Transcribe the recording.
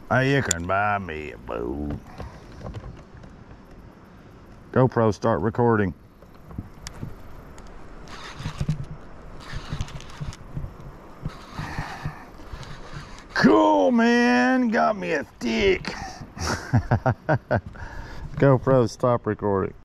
You can buy me a boat. GoPro, start recording. Cool, man. Got me a stick. GoPro, stop recording.